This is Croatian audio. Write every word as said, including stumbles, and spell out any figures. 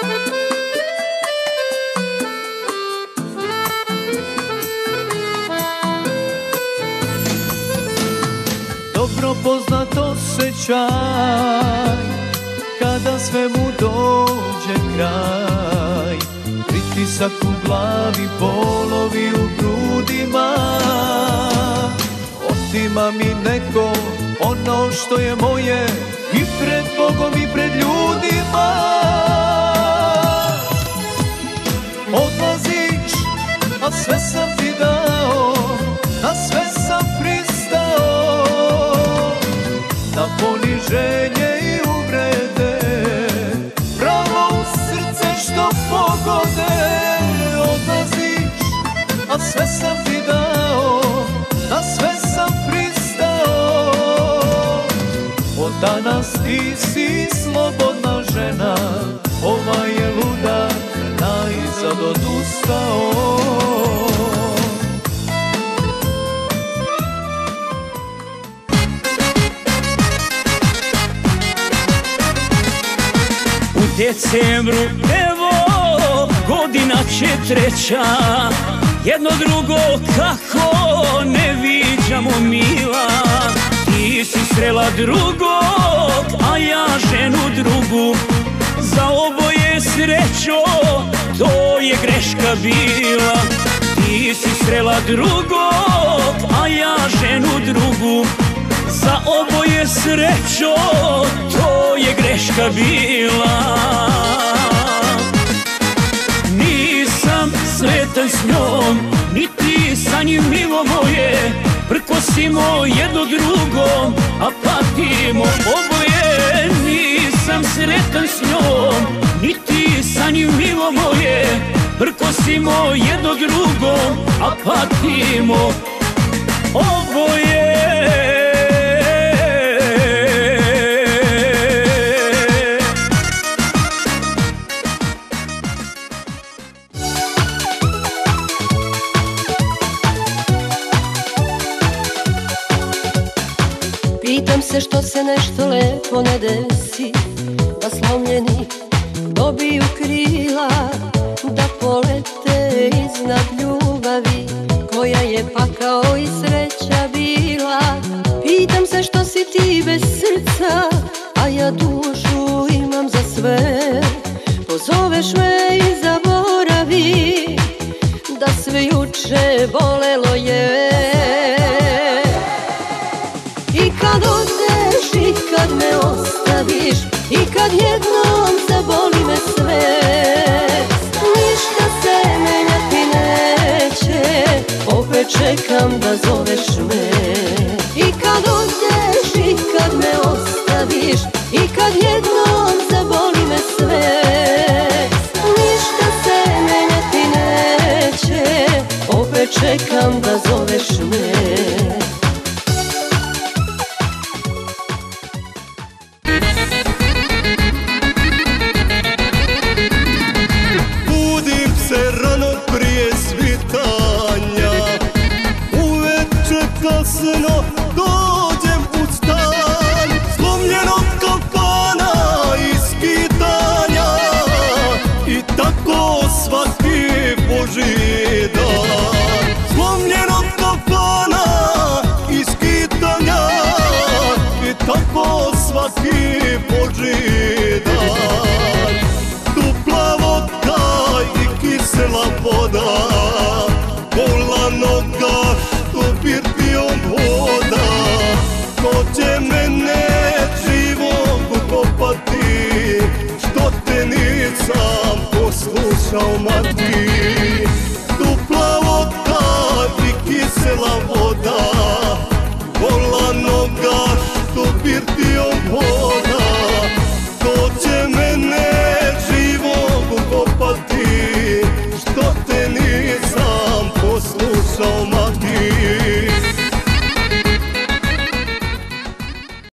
Dobro poznat osjećaj, kada sve mu dođe kraj. Pritisak u glavi, bolovi u grudima. Otima mi neko ono što je moje, i pred Bogom i pred ljudima. Odlaziš, a sve sam ti dao, na sve sam pristao, na poniženje i uvrede, pravo u srce što pogode. Odlaziš, a sve sam ti dao, na sve sam pristao. Od danas ti si slobodna žena, ova je luda najzad odustao. U decembru, evo, godina će treća, jedno drugo kako ne viđamo mila. Ti si srela drugog, a ja ženu drugu, za oboje srećo, to je greška bila. Ti si srela drugog, a ja ženu drugu, za oboje srećo, to je greška bila. Nisam sretan s njom, niti sa njim milo moje, prkosimo jedno drugom, a patimo oboje. Nisam sretan s njom, niti sa njim milo moje, prkosimo jedno drugom, a patimo oboje. Pitam se što se nešto lepo ne desi, da slomljeni dobiju krila, da polete iznad ljubavi koja je pakao i sreća bila. Pitam se što si ti bez srca, a ja dušu imam za sve. Pozoveš me i zaboravi da sve juče bolelo je. I kad odeš i kad me ostaviš, i kad jednom zaboli me sve, ništa se menjati neće, opet čekam da zoveš me. I kad odeš i kad me ostaviš, i kad jednom zaboli me sve, ništa se menjati neće, opet čekam da zoveš me. Kasno dođem u stan, slomljenog kafana ispitanja, i tako svaki Božji dan. Slomljenog kafana ispitanja, i tako svaki Božji dan. Topla vodka i kisela voda, gola noga što birtijom voda. Ko će mene živog ukopati, što te nisam poslušao, mati.